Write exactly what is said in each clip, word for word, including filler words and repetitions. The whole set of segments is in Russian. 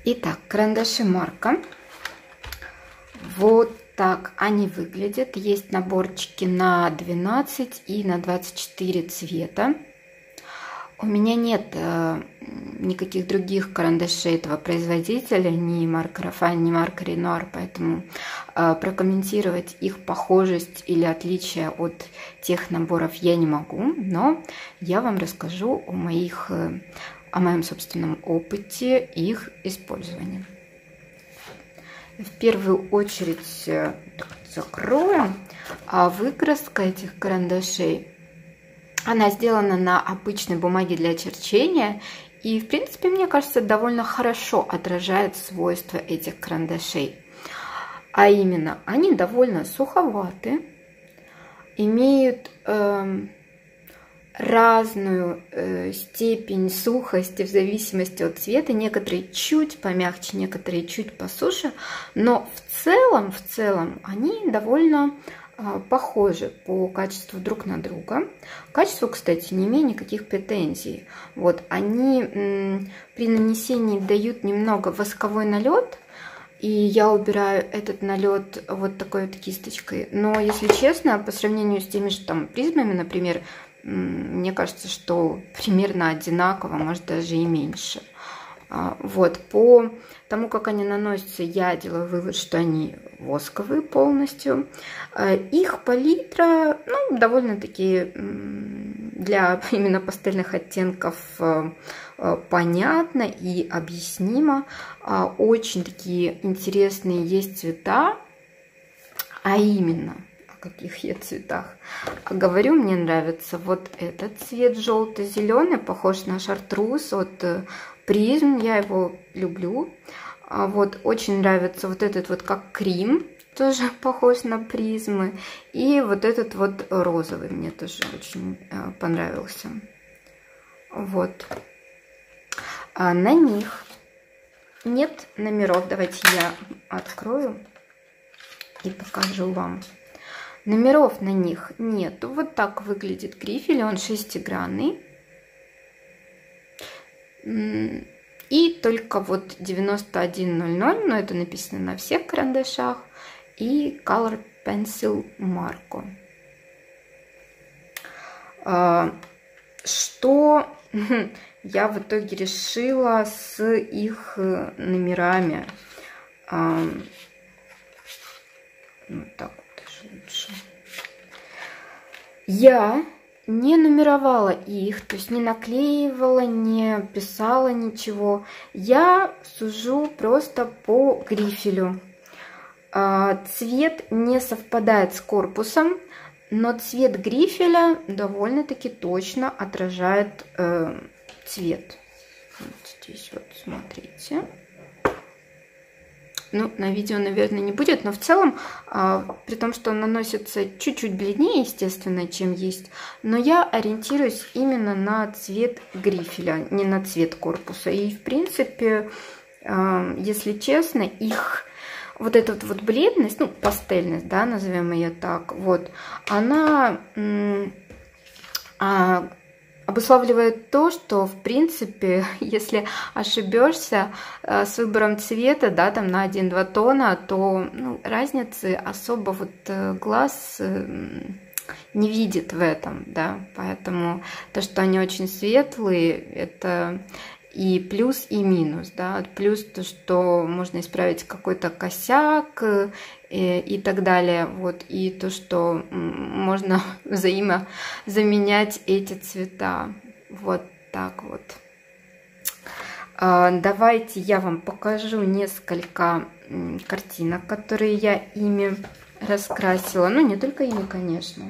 Итак, карандаши марка. Вот так они выглядят. Есть наборчики на двенадцать и на двадцать четыре цвета. У меня нет э, никаких других карандашей этого производителя, ни марка Рафаэль, ни марка Ренуар, поэтому э, прокомментировать их похожесть или отличие от тех наборов я не могу, но я вам расскажу о моих, э, о моем собственном опыте их использования. В первую очередь э, закроем, а выкраска этих карандашей. Она сделана на обычной бумаге для черчения и, в принципе, мне кажется, довольно хорошо отражает свойства этих карандашей. А именно, они довольно суховаты, имеют э, разную э, степень сухости в зависимости от цвета. Некоторые чуть помягче, некоторые чуть посуше, но в целом, в целом они довольно похожи по качеству друг на друга. Качеству, кстати, не имею никаких претензий. Вот, они м, при нанесении дают немного восковой налет, и я убираю этот налет вот такой вот кисточкой. Но, если честно, по сравнению с теми же там призмами, например, м, мне кажется, что примерно одинаково, может даже и меньше. А, вот, по тому, как они наносятся, я делаю вывод, что они восковые полностью. Их палитра, ну, довольно-таки для именно пастельных оттенков понятно и объяснимо. Очень такие интересные есть цвета, а именно, о каких я цветах говорю, мне нравится вот этот цвет желто-зеленый, похож на шартрус от Призм, я его люблю. Вот, очень нравится вот этот вот как крем, тоже похож на призмы. И вот этот вот розовый мне тоже очень понравился. Вот. А на них нет номеров. Давайте я открою и покажу вам. Номеров на них нет. Вот так выглядит грифель, он шестигранный. И только вот девяносто один ноль ноль, но это написано на всех карандашах, и Color Pencil Marco. Что я в итоге решила с их номерами? Вот так вот даже лучше. Я не нумеровала их, то есть не наклеивала, не писала ничего. Я сужу просто по грифелю. Цвет не совпадает с корпусом, но цвет грифеля довольно-таки точно отражает э, цвет. Вот здесь вот смотрите. Ну, на видео, наверное, не будет, но в целом, а, при том, что он наносится чуть-чуть бледнее, естественно, чем есть, но я ориентируюсь именно на цвет грифеля, не на цвет корпуса. И, в принципе, а, если честно, их вот эта вот бледность, ну, пастельность, да, назовем ее так, вот, она а, обуславливает то, что, в принципе, если ошибешься э, с выбором цвета, да, там на один-два тона, то ну, разницы особо вот э, глаз э, не видит в этом, да, поэтому то, что они очень светлые, это и плюс, и минус, да, плюс то, что можно исправить какой-то косяк и, и так далее, вот, и то, что можно взаимозаменять эти цвета, вот так вот. Давайте я вам покажу несколько картинок, которые я ими раскрасила, ну, не только ими, конечно.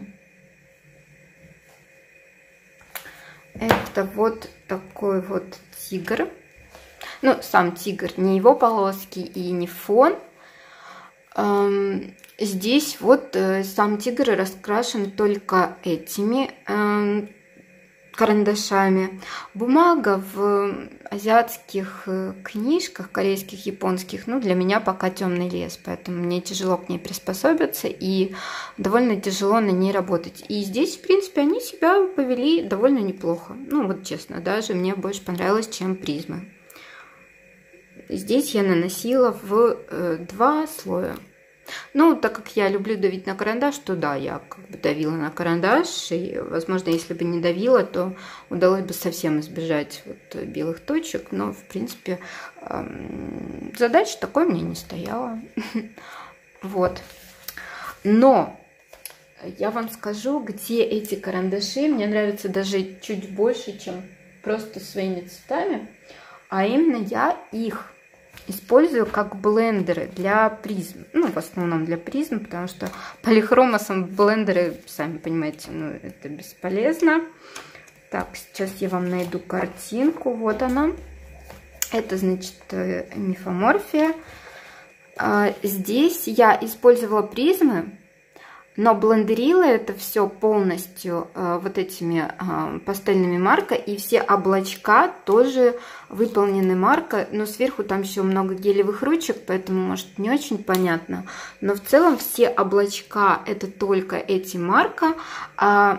Это вот такой вот тигр. Ну, сам тигр, не его полоски и не фон. Эм, здесь вот э, сам тигр раскрашен только этими э, карандашами. Бумага в азиатских книжках, корейских, японских, ну, для меня пока темный лес, поэтому мне тяжело к ней приспособиться и довольно тяжело на ней работать. И здесь, в принципе, они себя повели довольно неплохо. Ну, вот честно, даже мне больше понравилось, чем призмы. здесь я наносила в э, два слоя. Ну, так как я люблю давить на карандаш, то да, я как бы давила на карандаш. И, возможно, если бы не давила, то удалось бы совсем избежать вот белых точек. Но, в принципе, эм, задача такой мне не стояла. Вот. Но я вам скажу, где эти карандаши мне нравятся даже чуть больше, чем просто своими цветами. А именно я их использую как блендеры для призм. Ну, в основном для призм, потому что полихромосом блендеры, сами понимаете, ну, это бесполезно. Так, сейчас я вам найду картинку. Вот она. Это, значит, мифоморфия. Здесь я использовала призмы, но блендерила это все полностью э, вот этими э, пастельными маркой. И все облачка тоже выполнены маркой. Но сверху там еще много гелевых ручек, поэтому, может, не очень понятно. Но в целом все облачка это только эти марка. А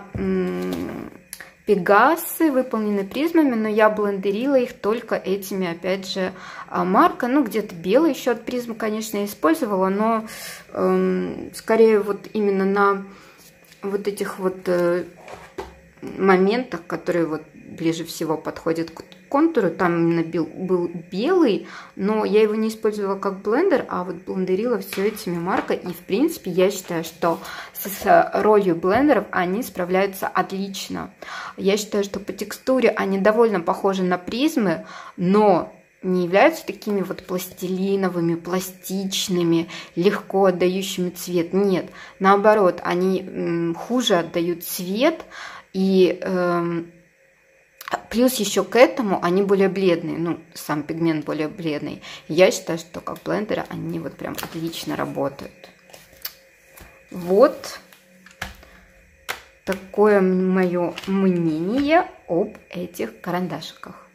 пегасы выполнены призмами, но я блендерила их только этими, опять же, марка. Ну, где-то белый еще от призм, конечно, я использовала, но э, скорее вот именно на вот этих вот э, моментах, которые вот ближе всего подходят к контуру. Там именно бел, был белый, но я его не использовала как блендер, а вот блендерила все этими маркой. И, в принципе, я считаю, что с ролью блендеров они справляются отлично. Я считаю, что по текстуре они довольно похожи на призмы, но не являются такими вот пластилиновыми, пластичными, легко отдающими цвет. Нет, наоборот, они м, хуже отдают цвет. И эм, плюс еще к этому они более бледные, ну, сам пигмент более бледный. Я считаю, что как блендеры они вот прям отлично работают. Вот такое мое мнение об этих карандашиках.